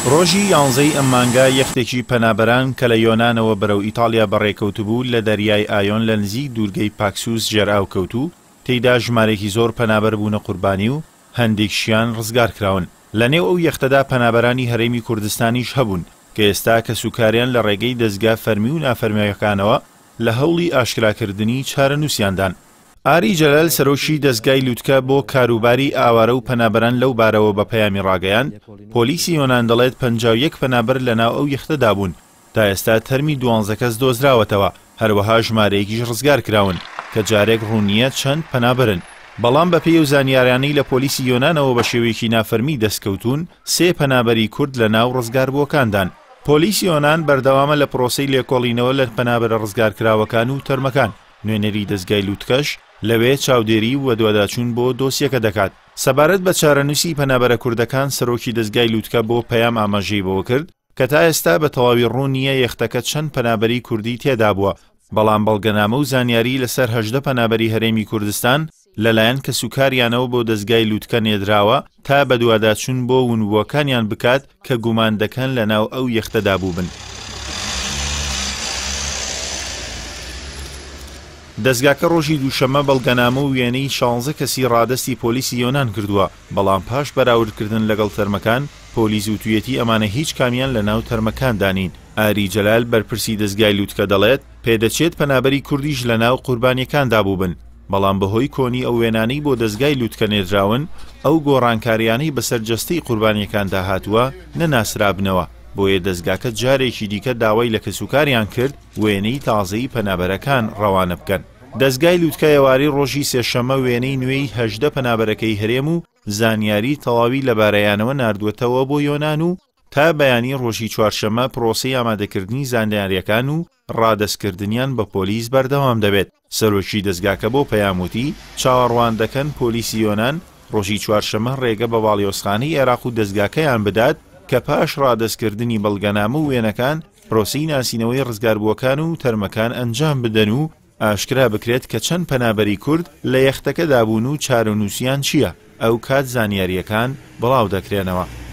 ڕۆژی 11 ئەم مانگە یەختێکی پەنابەران کە لە یۆنانەوە بەرەو ئیتالیا بەڕێکەوتبوو لە دەریای ئایۆن لە نزیک دوورگەی پاکسوس ژێرئاو کەوتو، تێیدا ژمارێکی زۆر پەنابەر بوونە قوربانی و هەندێکشیان ڕزگار کراون. لە نێو ئەو یەختەدا پەنابەرانی هەرێمی کوردستانیش هەبوون کە ئێستا کە سوکاریان لە ڕێگەی دەستگا فەرمی و نافەرمیەکانەوە لە هەوڵی ئاشکراکردنی چارەنووسیاندان. ئاری جەلال سەرۆکی دەستگای لووتکە بۆ کاروباری ئاوارە و پەنابەران لەو بارەوە بە پەیامی ڕاگەیاند، پۆلیسی یۆنان دەڵێت 51 پەنابەر لەناو ئەو یەختەدا بوون. تا ئێستا تەرمی 12 کەس دۆزراوەتەوە، هەروەها ژمارەیەکیش ڕزگار کراون کە جارێک ڕوونیە چەند پەنابەرن. بەڵام بە پێی و زانیاریانەی لە پۆلیسی یۆنانەوە بە شێوەیەکی نافەرمی دەستکەوتون، 3 پەنابەری کورد لەناو ڕزگاربووەکاندان. پۆلیسی یۆنان بەردەوامە لە پرۆسەی لێکۆڵینەوە لە پەنابەرە ڕزگارکراوەکان و تەرمەکان. نوێنەری دەستگای لووتکەش لەوێ چاودێری و دوواداچوون بۆ دۆسیەکە دەکات. سەبارەت بە چارەنووسی پەنابەرە کوردەکان سەرۆکی دەستگای لووتکە بۆ پەیام ئاماژەی بەوە کرد کە تا ئێستا بە تەواوی ڕوون نییە یەختەکە چەند پەنابەری کوردی تێدا بووە، بەڵام بەڵگەنامە و زانیاری لەسەر 18 پەنابەری هەرێمی کوردستان لەلایەن کە سوکاریانەوە بۆ دەستگای لووتکە نێدراوە تا بە دوواداچوون بۆ ونبووەکانیان بکات کە گومان دەکەن لەناو ئەو یەختەدا بووبن. دەستگاکە ڕۆژی دووشەمە بەڵگەنامە و وێنەی 16 کەسی ڕادەستی پۆلیسی یۆنان کردووە، بەڵام پاش بەراوردکردن لەگەڵ تەرمەکان پۆلیس وتویەتی ئەمانە هیچ کامیان لە ناو تەرمەکان دانین. ئاری جەلال بەرپرسی دەستگای لووتکە دەڵێت پێدەچێت پەنابەری کوردیش لە ناو قوربانیەکاندا بووبن، بەڵام بەهۆی کۆنی ئەو وێنانەی بۆ دەستگای لووتکە نێدراون، ئەو گۆڕانکاریانەی بەسەر جەستەی قوربانیەکاندا هاتووە نەناسرابنەوە. بۆیە دەستگاکە جارێکی دیکە داوای لە کەسوکاریان کرد وێنەی تازەی پەنابەرەکان ڕەوانە بکەن. دەستگای لووتکە ئێواری ڕۆژی سێشەمە وێنەی نوێی 18 پەنابەرەکەی هەرێم و زانیاری تەواوی لەبارەیانەوە ناردووەتەوە بۆ یۆنان و تا بەیانی ڕۆژی چوارشەمە پرۆسەی ئامادەکردنی زانیاریەکان و ڕادەستکردنیان بە پۆلیس بەردەوام دەبێت. سەرۆکی دەستگاکە بۆ پەیاموتی چاوەڕوان دەکەن پۆلیسی یۆنان ڕۆژی چوارشەمە ڕێگە بە واڵیۆسخانەی عێراق و دەستگاکەیان بدات کە پاش ڕادەستکردنی بەڵگەنامە و وێنەکان پرۆسەی ناسینەوەی ڕزگاربووەکان و تەرمەکان ئەنجام بدەن و ئاشکرا بکرێت کە چەند پەنابەری کورد لە یەختەکە دابوون و چارەنووسیان چییە. ئەو کات زانیاریەکان بڵاو دەکرێنەوە.